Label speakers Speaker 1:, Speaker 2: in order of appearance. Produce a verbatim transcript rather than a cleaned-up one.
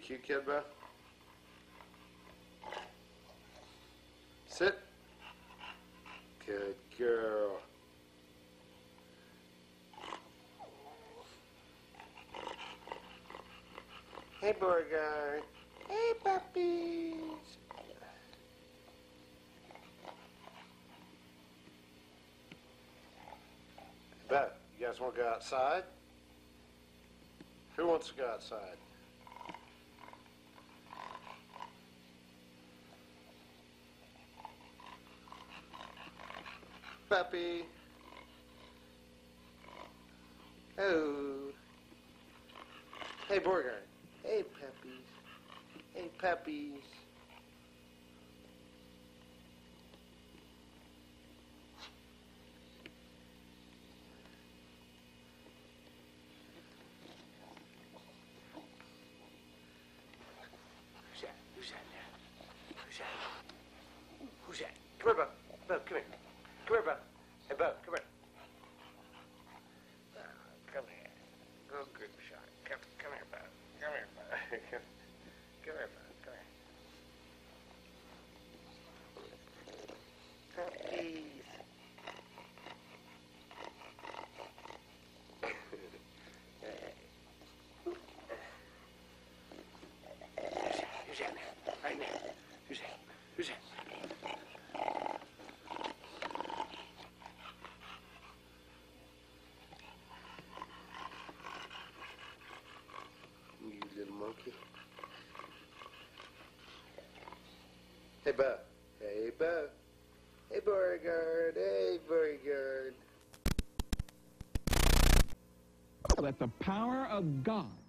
Speaker 1: cute kid, bro? Sit. Good girl. Hey, Beauregard. Hey, puppies. Bet, you guys want to go outside? Who wants to go outside? Puppy. Oh. Hey, Beauregard. Hey, puppies. Hey, puppies. Who's that? Who's that now? Who's that? Who's that? Come here, Bo. Bo, come here. Come here, Bo. Hey, Bo, come here. Oh, come here. Go good shot. Come, come here, Bo. Come here, Bo. Come, come here, Bo. Come here. Puppies. Who's that now? Right now. Who's that? Who's that? You little monkey. Hey, Bo. Hey, Bo. Hey, Beauregard. Hey, Beauregard.
Speaker 2: Let the power of God